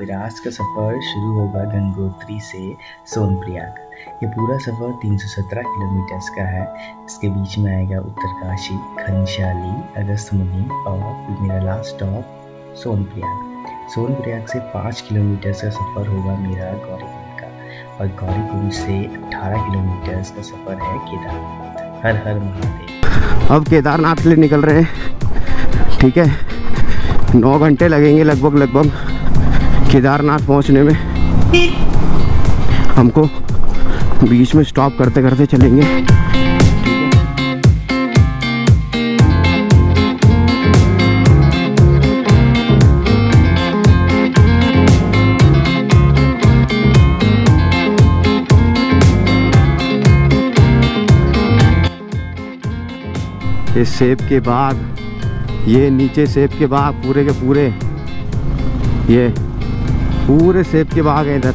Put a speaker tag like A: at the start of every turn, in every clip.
A: मेरा आज का सफ़र शुरू होगा गंगोत्री से सोनप्रयाग। ये पूरा सफ़र 317 किलोमीटर्स का है। इसके बीच में आएगा उत्तरकाशी, खनशाली, अगस्त्यमुनि और फिर मेरा लास्ट स्टॉप सोनप्रयाग। सोनप्रयाग से 5 किलोमीटर्स का सफ़र होगा मेरा गौरीकुंड का, और गौरीकुंड से 18 किलोमीटर्स का सफ़र है केदारनाथ। हर हर महादेव।
B: अब केदारनाथ के लिए निकल रहे हैं, ठीक है। 9 घंटे लगेंगे लगभग केदारनाथ पहुंचने में। हमको बीच में स्टॉप करते करते चलेंगे। ये सेब के बाग, ये नीचे सेब के बाग पूरे के पूरे, ये पूरे सेब के बाग है इधर।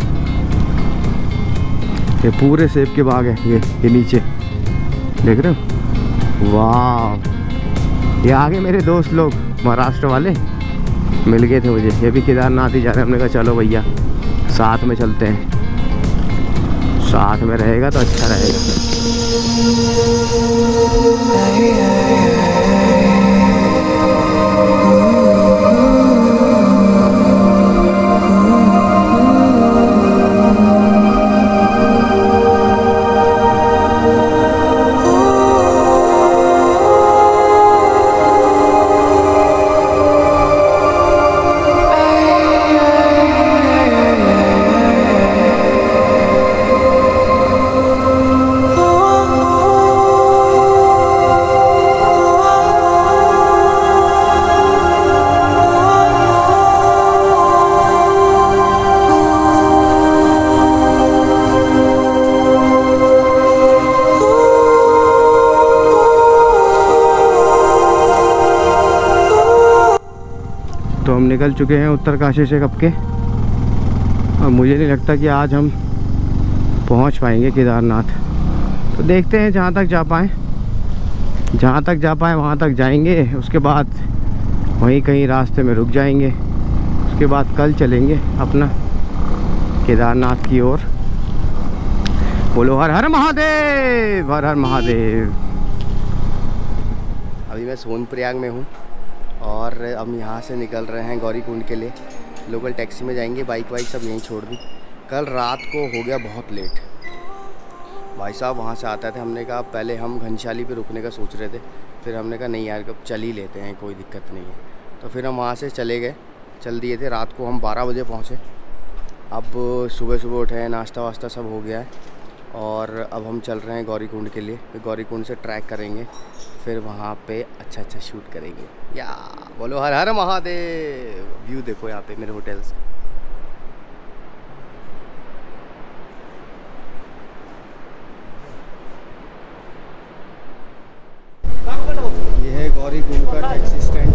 B: ये पूरे सेब के बाग है, ये नीचे देख रहे हो। वाह, ये आगे मेरे दोस्त लोग महाराष्ट्र वाले मिल गए थे मुझे, ये भी केदारनाथ ही जा रहे हैं। हमने कहा चलो भैया साथ में चलते हैं, साथ में रहेगा तो अच्छा रहेगा। तो हम निकल चुके हैं उत्तरकाशी से कब के, और मुझे नहीं लगता कि आज हम पहुंच पाएंगे केदारनाथ। तो देखते हैं जहां तक जा पाएँ, वहां तक जाएंगे। उसके बाद वहीं कहीं रास्ते में रुक जाएंगे। उसके बाद कल चलेंगे अपना केदारनाथ की ओर। बोलो हर हर महादेव, हर हर महादेव। अभी मैं सोनप्रयाग में हूँ और अब यहाँ से निकल रहे हैं गौरीकुंड के लिए। लोकल टैक्सी में जाएंगे, बाइक वाइक सब यहीं छोड़ दी। कल रात को हो गया बहुत लेट, भाई साहब वहाँ से आते थे। हमने कहा पहले हम घनशाली पे रुकने का सोच रहे थे, फिर हमने कहा नहीं यार अब चल ही लेते हैं, कोई दिक्कत नहीं है। तो फिर हम वहाँ से चल दिए थे। रात को हम 12 बजे पहुँचे। अब सुबह उठे, नाश्ता वास्ता सब हो गया है, और अब हम चल रहे हैं गौरीकुंड के लिए। फिर गौरीकुंड से ट्रैक करेंगे, फिर वहाँ पे अच्छा शूट करेंगे। या बोलो हर हर महादेव। व्यू देखो यहाँ पे मेरे होटल से। ये है गौरीकुंड का टैक्सी स्टैंड।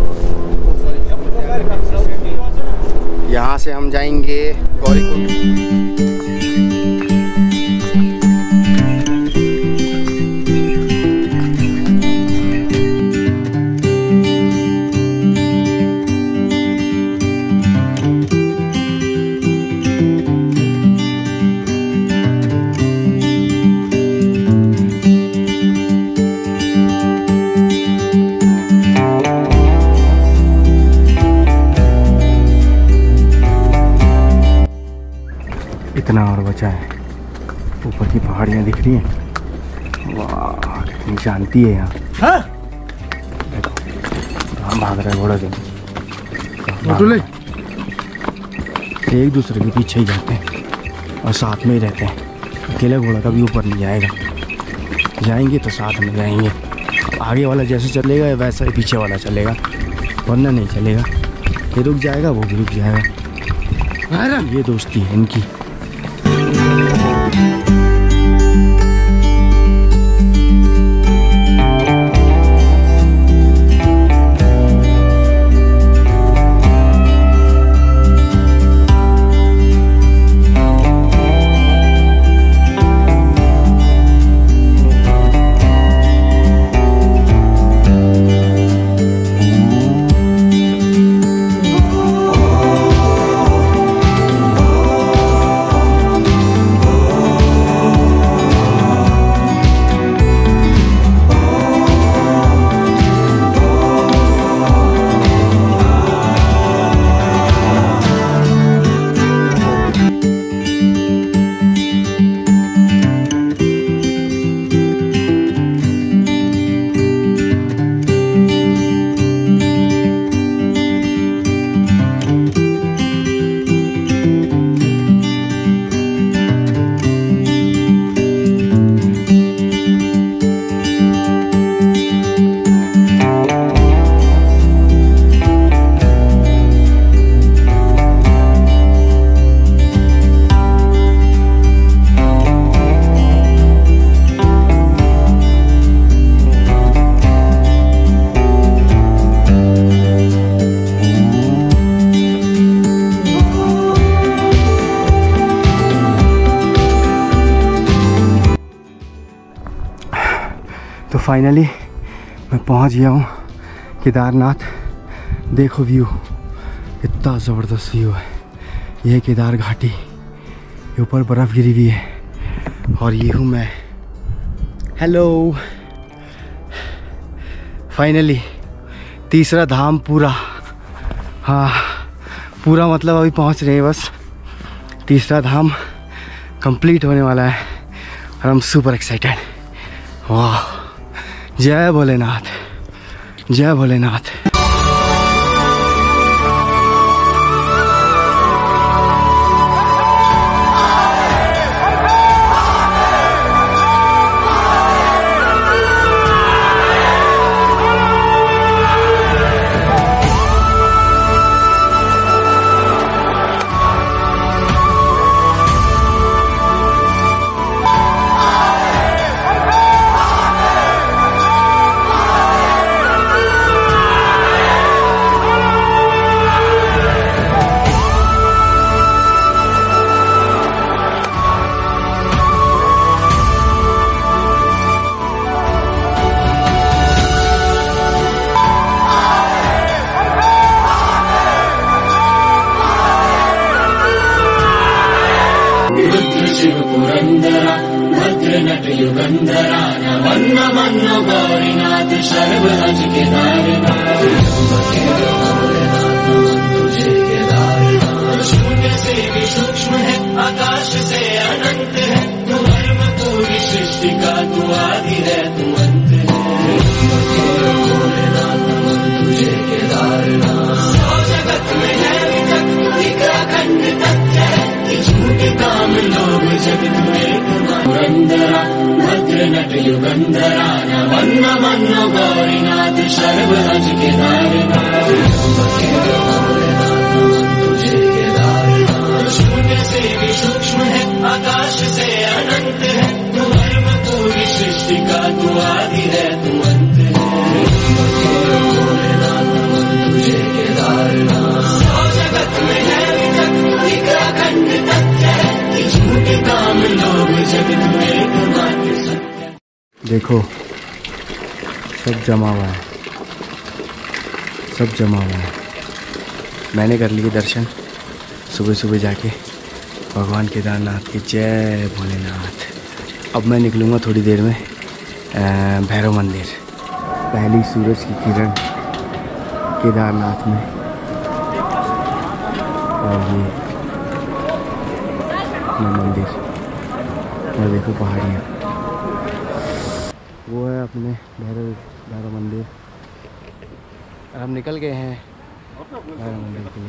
B: यहाँ से हम जाएंगे गौरीकुंड। इतना और बचा है, ऊपर की पहाड़ियाँ दिख रही हैं। वाह कितनी शांति है यहाँ। देखो कहाँ भाग रहा है घोड़ा, देखो एक दूसरे के पीछे ही जाते हैं और साथ में ही रहते हैं। अकेला घोड़ा कभी ऊपर नहीं जाएगा, जाएंगे तो साथ में जाएंगे। आगे वाला जैसे चलेगा वैसा ही पीछे वाला चलेगा, वरना नहीं चलेगा। ये रुक जाएगा वो भी रुक जाएगा। ये दोस्ती है इनकी। फाइनली मैं पहुंच गया हूँ केदारनाथ। देखो व्यू, इतना ज़बरदस्त व्यू है। ये केदार घाटी, ये ऊपर बर्फ़ गिरी हुई है और ये हूँ मैं। हेलो, फाइनली तीसरा धाम पूरा। हाँ पूरा मतलब अभी पहुँच रहे हैं, बस तीसरा धाम कंप्लीट होने वाला है और हम सुपर एक्साइटेड। वाह, जय भोलेनाथ, जय भोलेनाथ।
C: शिव पुरंदरा भद्र नट युगंधरा नमन नमन गौरीनाथ सर्वहज केदारनाथ शून्य से भी सूक्ष्म है आकाश से अनंत है तू धर्म पूरी सृष्टि का तू आदि है तू अंत है तुझे केदारनाथ सौ जगत में है विचक उत्तराखंड तथ्य है झूठे काम लोग जगत में पुरंदरा भद्र नट युगंधरा नमन नमन गौरीनाथ सर्वहज केदारनाथ तुझे केदारनाथ शून्य से भी सूक्ष्म है आकाश से अनंत है तू धर्म पूरी सृष्टि का तू आदि है तू अंत है तुझे केदारनाथ सौ जगत में है विचक उत्तराखंड तथ्य है झूठे काम लोग जगत में एकमात्र सत्य।
B: देखो सब जमा हुआ है, सब जमा हुआ है। मैंने कर लिए दर्शन सुबह सुबह जाके भगवान केदारनाथ की। जय भोलेनाथ। अब मैं निकलूँगा थोड़ी देर में भैरव मंदिर। पहली सूरज की किरण केदारनाथ में और ये अपना मंदिर और देखो पहाड़ियाँ। वो है अपने भैरव मंदिर और हम निकल गए हैं भैरव मंदिर के लिए।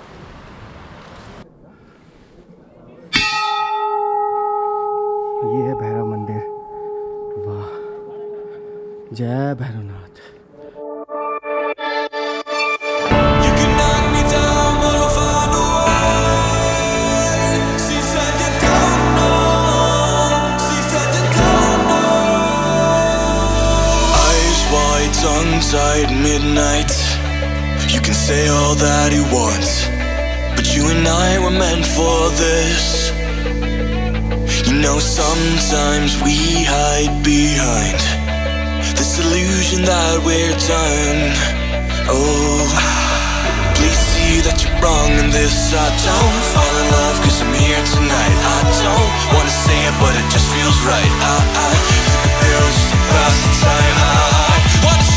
B: ये है भैरव मंदिर। वाह, जय Bhairavnath.
D: Tongue-tied midnight. You can say all that you want, but you and I were meant for this. You know sometimes we hide behind this illusion that we're done. Oh, please see that you're wrong in this. I don't fall in love 'cause I'm here tonight. I don't wanna say it but it just feels right. I took a pill just to pass the time. I want